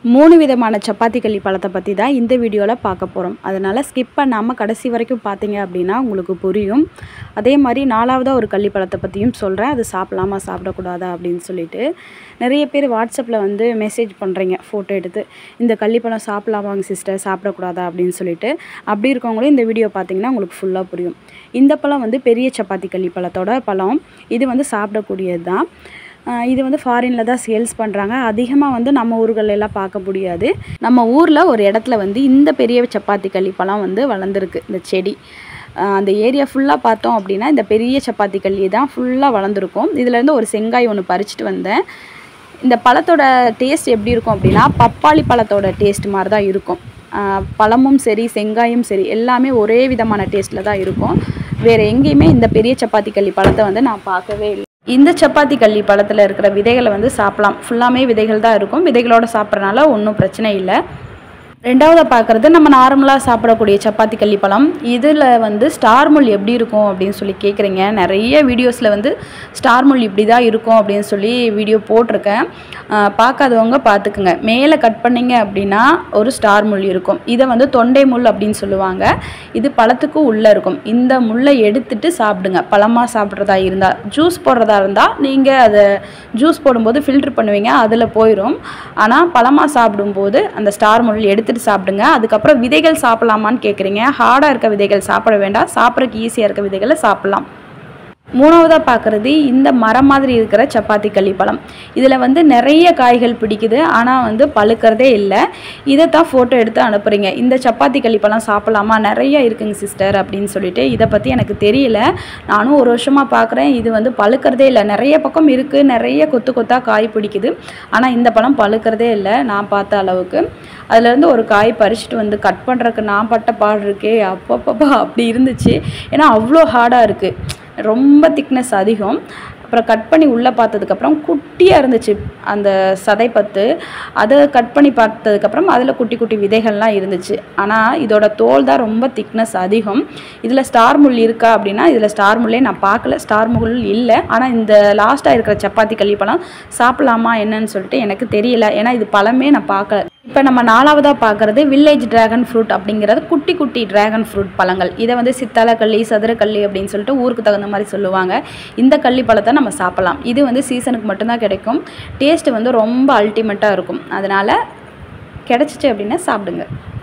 3 விதமான சப்பாத்தி கள்ளி பழத்தை பற்றி தான் இந்த வீடியோவில் பார்க்க போகிறோம். அதனால் ஸ்கிப் பண்ணாமல் கடைசி வரைக்கும் பார்த்தீங்க அப்படின்னா உங்களுக்கு புரியும். அதே மாதிரி 4வதாக ஒரு கள்ளி பழத்தை பற்றியும் சொல்கிறேன். அது சாப்பிடலாமா சாப்பிடக்கூடாதா அப்படின்னு சொல்லிட்டு நிறைய பேர் வாட்ஸ்அப்பில் வந்து மெசேஜ் பண்ணுறீங்க ஃபோட்டோ எடுத்து. இந்த கள்ளிப்பழம் சாப்பிடலாமாங்க சிஸ்டர், சாப்பிடக்கூடாதா அப்படின்னு சொல்லிட்டு. அப்படி இருக்கவங்களும் இந்த வீடியோ பார்த்தீங்கன்னா உங்களுக்கு ஃபுல்லாக புரியும். இந்த பழம் வந்து பெரிய சப்பாத்தி கள்ளி பழத்தோட பழம். இது வந்து சாப்பிடக்கூடியது தான். இது வந்து ஃபாரினில் தான் சேல்ஸ் பண்ணுறாங்க. அதிகமாக வந்து நம்ம ஊர்களெல்லாம் பார்க்க முடியாது. நம்ம ஊரில் ஒரு இடத்துல வந்து இந்த பெரிய சப்பாத்தி கள்ளி பழம் வந்து வளர்ந்துருக்கு. இந்த செடி அந்த ஏரியா ஃபுல்லாக பார்த்தோம் அப்படின்னா இந்த பெரிய சப்பாத்தி கள்ளி தான் ஃபுல்லாக வளர்ந்துருக்கும். இதுலேருந்து ஒரு செங்காய் ஒன்று பறிச்சுட்டு வந்தேன். இந்த பழத்தோட டேஸ்ட் எப்படி இருக்கும் அப்படின்னா பப்பாளி பழத்தோட டேஸ்ட் மாதிரி தான் இருக்கும். பழமும் சரி செங்காயும் சரி எல்லாமே ஒரே விதமான டேஸ்ட்டில் தான் இருக்கும். வேறு எங்கேயுமே இந்த பெரிய சப்பாத்தி கள்ளி பழத்தை வந்து நான் பார்க்கவே இல்லை. இந்த சப்பாத்தி கள்ளி பழத்தில் இருக்கிற விதைகளை வந்து சாப்பிடலாம். ஃபுல்லாமே விதைகள் தான் இருக்கும். விதைகளோடு சாப்பிட்றனால ஒன்றும் பிரச்சனை இல்லை. ரெண்டாவது பார்க்குறது நம்ம நார்மலாக சாப்பிடக்கூடிய சப்பாத்தி கள்ளி பழம். இதில் வந்து ஸ்டார் முள் எப்படி இருக்கும் அப்படின்னு சொல்லி கேட்குறீங்க. நிறைய வீடியோஸில் வந்து ஸ்டார் முள் இப்படி தான் இருக்கும் அப்படின்னு சொல்லி வீடியோ போட்டிருக்கேன். பார்க்காதவங்க பார்த்துக்குங்க. மேலே கட் பண்ணிங்க அப்படின்னா ஒரு ஸ்டார் முள் இருக்கும். இதை வந்து தொண்டை முள் அப்படின்னு சொல்லுவாங்க. இது பழத்துக்கு உள்ளே இருக்கும். இந்த முள்ளை எடுத்துட்டு சாப்பிடுங்க. பழமாக சாப்பிட்றதா இருந்தால், ஜூஸ் போடுறதா இருந்தால் நீங்கள் அதை ஜூஸ் போடும்போது ஃபில்ட்ரு பண்ணுவீங்க, அதில் போயிடும். ஆனால் பழமாக சாப்பிடும்போது அந்த ஸ்டார் முள் எடுத்துட்டு சாப்பிடுங்க. அதுக்கப்புறம் விதைகள் சாப்பிடலாமான்னு கேட்குறீங்க. ஹார்டாக இருக்க விதைகள் சாப்பிட வேண்டாம். சாப்பிட்றதுக்கு ஈஸியாக இருக்க விதைகளை சாப்பிடலாம். மூணாவதாக பார்க்குறது இந்த மரம் மாதிரி இருக்கிற சப்பாத்தி கள்ளி பழம். இதில் வந்து நிறைய காய்கள் பிடிக்குது, ஆனால் வந்து பழுக்கிறதே இல்லை. இதை தான் ஃபோட்டோ எடுத்து அனுப்புகிறீங்க. இந்த சப்பாத்தி கள்ளி பழம் சாப்பிடலாமா, நிறைய இருக்குங்க சிஸ்டர் அப்படின்னு சொல்லிட்டு. இதை பற்றி எனக்கு தெரியல. நானும் ஒரு வருஷமாக பார்க்குறேன். இது வந்து பழுக்கிறதே இல்லை. நிறைய பக்கம் இருக்குது, நிறைய கொத்து கொத்தாக காய் பிடிக்குது. ஆனால் இந்த பழம் பழுக்கிறதே இல்லை நான் பார்த்த அளவுக்கு. அதுலேருந்து ஒரு காய் பறிச்சுட்டு வந்து கட் பண்ணுறதுக்கு நான் பட்ட பாடு இருக்கே, அப்பப்பப்பா அப்படி இருந்துச்சு. ஏன்னா அவ்வளோ ஹார்டாக இருக்குது, ரொம்ப திக்னஸ் அதிகம். அப்புறம் கட் பண்ணி உள்ளே பார்த்ததுக்கப்புறம் குட்டியாக இருந்துச்சு அந்த சதைப்பத்து. அதை கட் பண்ணி பார்த்ததுக்கப்புறம் அதில் குட்டி குட்டி விதைகள்லாம் இருந்துச்சு. ஆனால் இதோட தோல் தான் ரொம்ப திக்னஸ் அதிகம். இதில் ஸ்டார் முள் இருக்கா அப்படின்னா இதில் ஸ்டார் முள்ளே நான் பார்க்கல. ஸ்டார் முள் இல்லை. ஆனால் இந்த லாஸ்ட்டாக இருக்கிற சப்பாத்தி கள்ளி பழம் சாப்பிடலாமா என்னன்னு சொல்லிட்டு எனக்கு தெரியல. ஏன்னா இது பழமே நான் பார்க்கல. இப்போ நம்ம 4வதாக பார்க்குறது வில்லேஜ் ட்ராகன் ஃப்ரூட் அப்படிங்கிறது. குட்டி குட்டி ட்ராகன் ஃப்ரூட் பழங்கள். இதை வந்து சித்தால கள்ளி, சதுரக்கள்ளி அப்படின்னு சொல்லிட்டு ஊருக்கு தகுந்த மாதிரி சொல்லுவாங்க. இந்த கள்ளி பழத்தை நம்ம சாப்பிடலாம். இது வந்து சீசனுக்கு மட்டும்தான் கிடைக்கும். டேஸ்ட்டு வந்து ரொம்ப அல்டிமேட்டாக இருக்கும். அதனால் கிடச்சிச்சு அப்படின்னா சாப்பிடுங்க.